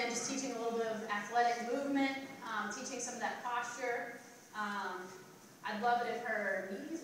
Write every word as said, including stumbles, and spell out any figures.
then just teaching a little bit of athletic movement, um, teaching some of that posture. Um, I'd love it if her knees